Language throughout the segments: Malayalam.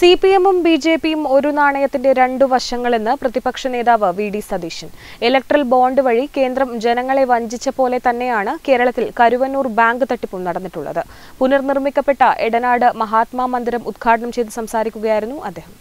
സിപിഎമ്മും ബിജെപിയും ഒരു നാണയത്തിന്റെ രണ്ടു വശങ്ങളെന്ന് പ്രതിപക്ഷ നേതാവ് വി.ഡി. സതീശൻ. ഇലക്ട്രൽ ബോണ്ട് വഴി കേന്ദ്രം ജനങ്ങളെ വഞ്ചിച്ച പോലെ തന്നെയാണ് കേരളത്തിൽ കരുവന്നൂർ ബാങ്ക് തട്ടിപ്പും നടന്നിട്ടുള്ളത്. പുനർനിർമ്മിക്കപ്പെട്ട എടനാട് മഹാത്മാ മന്ദിരം ഉദ്ഘാടനം ചെയ്ത് സംസാരിക്കുകയായിരുന്നു അദ്ദേഹം.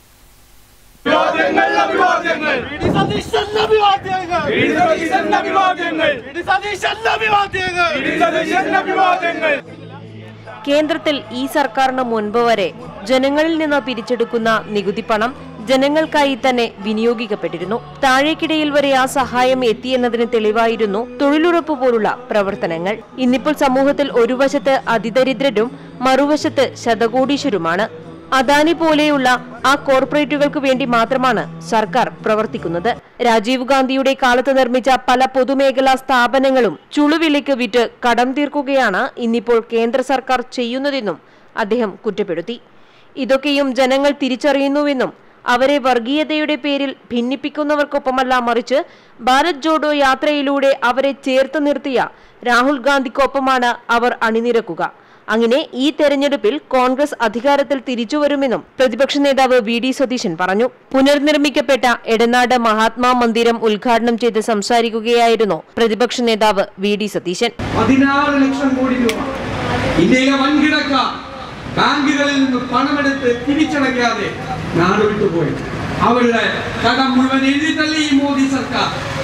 കേന്ദ്രത്തിൽ ഈ സർക്കാരിന് മുൻപ് വരെ ജനങ്ങളിൽ നിന്ന് പിരിച്ചെടുക്കുന്ന നികുതി പണം ജനങ്ങൾക്കായി തന്നെ വിനിയോഗിക്കപ്പെട്ടിരുന്നു. താഴേക്കിടയിൽ വരെ ആ സഹായം എത്തിയെന്നതിന് തെളിവായിരുന്നു തൊഴിലുറപ്പ് പോലുള്ള പ്രവർത്തനങ്ങൾ. ഇന്നിപ്പോൾ സമൂഹത്തിൽ ഒരു വശത്ത് അതിദരിദ്രരും മറുവശത്ത് ശതകോടീശ്വരുമാണ്. അദാനി പോലെയുള്ള ആ കോർപ്പറേറ്റുകൾക്ക് വേണ്ടി മാത്രമാണ് സർക്കാർ പ്രവർത്തിക്കുന്നത്. രാജീവ് ഗാന്ധിയുടെ കാലത്ത് നിർമ്മിച്ച പല പൊതുമേഖലാ സ്ഥാപനങ്ങളും ചുളുവിലയ്ക്ക് വിറ്റ് കടം തീർക്കുകയാണ് ഇന്നിപ്പോൾ കേന്ദ്ര സർക്കാർ ചെയ്യുന്നതെന്നും അദ്ദേഹം കുറ്റപ്പെടുത്തി. ഇതൊക്കെയും ജനങ്ങൾ തിരിച്ചറിയുന്നുവെന്നും അവരെ വർഗീയതയുടെ പേരിൽ ഭിന്നിപ്പിക്കുന്നവർക്കൊപ്പമല്ല, മറിച്ച് ഭാരത് ജോഡോ യാത്രയിലൂടെ അവരെ ചേർത്ത് നിർത്തിയ രാഹുൽ ഗാന്ധിക്കൊപ്പമാണ് അവർ അണിനിരക്കുക. അങ്ങനെ ഈ തെരഞ്ഞെടുപ്പിൽ കോൺഗ്രസ് അധികാരത്തിൽ തിരിച്ചുവരുമെന്നും പ്രതിപക്ഷ നേതാവ് വി.ഡി. സതീശൻ പറഞ്ഞു. പുനർനിർമ്മിക്കപ്പെട്ട എടനാട് മഹാത്മാ മന്ദിരം ഉദ്ഘാടനം ചെയ്ത് സംസാരിക്കുകയായിരുന്നു പ്രതിപക്ഷ നേതാവ് വി.ഡി. സതീശൻ. 16 ലക്ഷം കോടി രൂപ ഇന്ത്യയിലെ വൻകിടക്കാർ ബാങ്കുകളിൽ നിന്ന് പണമെടുത്ത് തിരിച്ചടയ്ക്കാതെ നാട് വിട്ടുപോയി. അവരുടെ കടം മുഴുവൻ എഴുതിത്തള്ളി ഈ മോദി സർക്കാർ,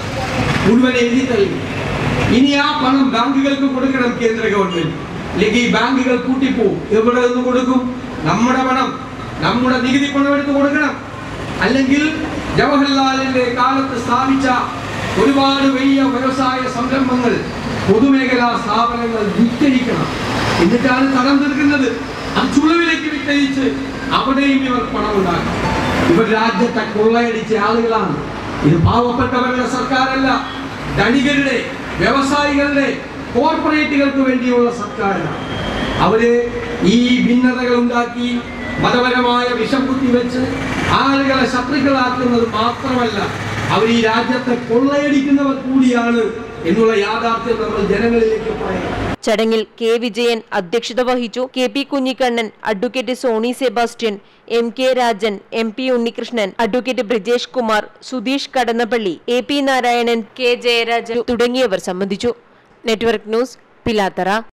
മുഴുവൻ എഴുതിത്തള്ളി. ഇനി ആ പണം ബാങ്കുകൾക്ക് കൊടുക്കണം കേന്ദ്ര ഗവൺമെന്റ്. അല്ലെങ്കിൽ ഈ ബാങ്കുകൾ കൂട്ടിപ്പോവും. എവിടെ നിന്ന് കൊടുക്കും? നമ്മുടെ പണം, നമ്മുടെ നികുതി പണം എടുത്ത് കൊടുക്കണം. അല്ലെങ്കിൽ ജവഹർലാലിന്റെ കാലത്ത് സ്ഥാപിച്ച ഒരുപാട് വലിയ വ്യവസായ സംരംഭങ്ങൾ, പൊതുമേഖലാ സ്ഥാപനങ്ങൾ വിറ്റഴിക്കണം. എന്നിട്ടാണ് കടം തീർക്കുന്നത്. അത് ചുളുവിലേക്ക് വിറ്റഴിച്ച് അവിടെയും ഇവർ പണം ഉണ്ടാക്കും. ഇവർ രാജ്യത്തെ കൊള്ളയടിച്ച ആളുകളാണ്. ഇത് പാവപ്പെട്ടവരുടെ സർക്കാരല്ല, ധനികരുടെ, വ്യവസായികളുടെ, കോർപ്പറേറ്റുകൾക്ക് വേണ്ടിയുള്ള സർക്കാരാണ്. അവര് ഈ ഭിന്നതകൾ ഉണ്ടാക്കി മതപരമായ വിഷം കുത്തിവെച്ച് ആളുകളെ ശത്രുക്കളാക്കുന്നത് മാത്രമല്ല, അവർ ഈ രാജ്യത്തെ കൊള്ളയടിക്കുന്നവർ കൂടിയാണ് എന്നുള്ള യാഥാർത്ഥ്യം നമ്മൾ ജനങ്ങളിലേക്ക് പറയാം. ചടങ്ങിൽ കെ വിജയൻ അധ്യക്ഷത വഹിച്ചു. K P. Kunhikannan, advocate Sony Sebastian, M K. Rajan, M P. Unnikrishnan, advocate Brijesh Kumar, Sudheesh Kadannappally, A P. Narayanan, K. Jayarajan തുടങ്ങിയവർ സംബന്ധിച്ചു. Network news, Pilathara.